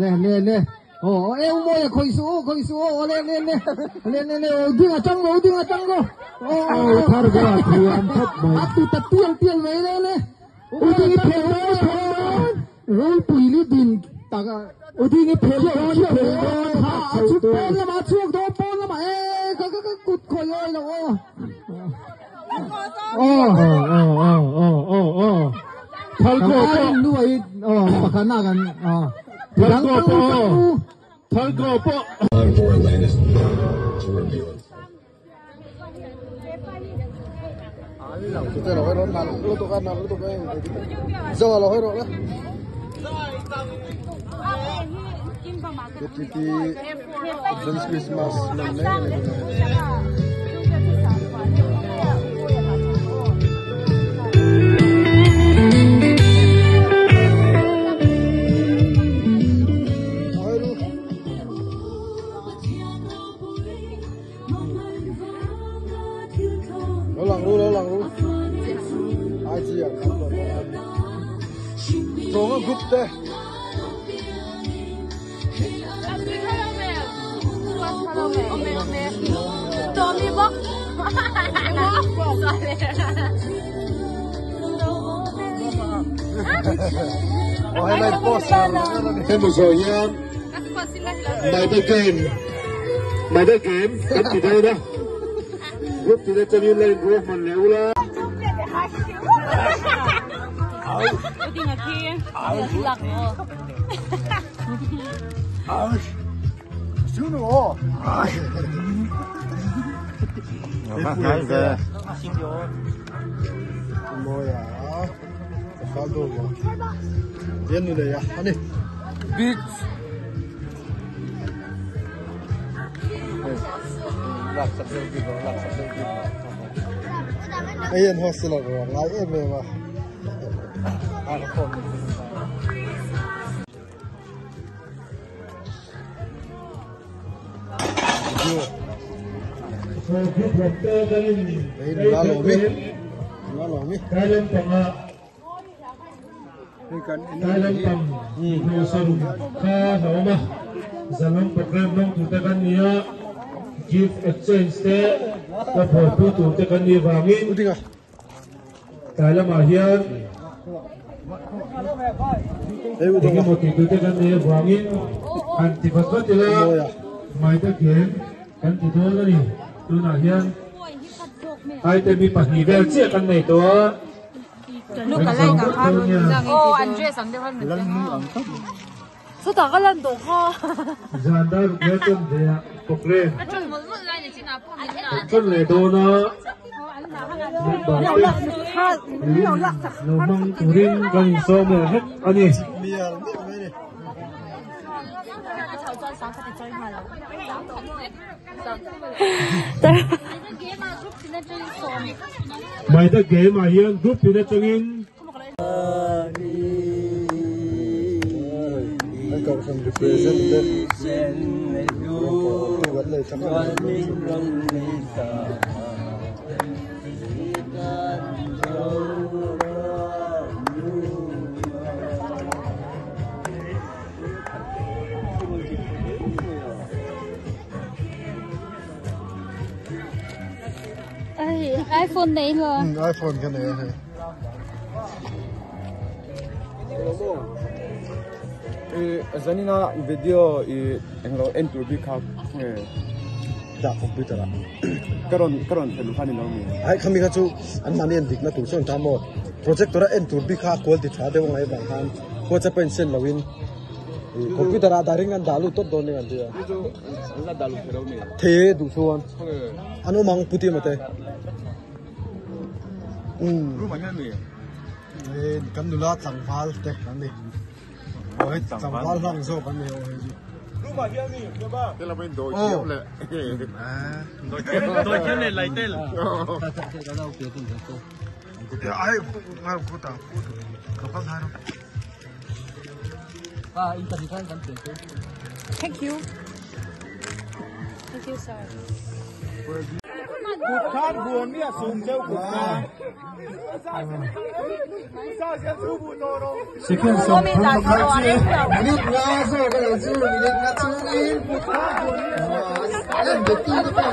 nè em mua khơi số lên trăng go thar ga thuan thấp mà tu tiền về đây nè đi phê rồi pili din taga đi phê chụp pon mà chuộc đó pon mà cái cút khơi ơi nó Thalko nuôi pakana kan Thalko po kita lo hero nan lo to kan zawa lo hero lah Jadi Christmas Lo lang ru ai chi à rồi nó gục đây thêm một rồi nha mày đây game cái gì đây đó lúc thì cho nên lên group mình nếu là đi nhà kia lật xuống nữa cái về mua à sao đồ tiền như này à anh đi big lạc sập cái yên hostel rồi lái em về mà ăn không đây là lỗ mi cái lên tầng à cái lên tầng hồ sơ kha nó mà zaman program nông thủ tây căn nia gift exchange te ta phổ tu thủ tây căn nia vàng in cái là mà hiền cái một thủ tây căn nia vàng in anh thì phát xuất là mai ta kiếm kan ti do la ni tu na hian ai te mi pahni vel che kan nei to lúc cái này cả hai ô anh chơi sẵn được hơn mình số tao cái lần tổ kho gian da ke ton de pokre chân một lại để chị nào phong ton le do na no mang turin kan so me het ani mày ta ghế mà hiền group thì nó cho in anh cậu không được vẫn lời chăm iPhone này là iPhone cái này này Zanina video anh lo enter bị khóc đã computer à karon thelu khani no mi ai khami ka chu an mani an dik na tu chon tamo projector enter bị kha quality tha de ngai bang han ko cha pencil lawin computer a daring an dalu tot don ngan dia la dalu khero mi the du suan anu mang puti mate ru ma nya mi kan dula changwal te kan ni oi changwal hang zo kan ni oi ji ru ma nya mi ke ba te la ben do chiếu le do chiếu le lai tel ai ngal ku ta ka phang hai no thank you sir cục khát buồn mi sùng treo cục Second song from the country. Minute nga so ka lang so minute nga tungin. Alam betul tu kan.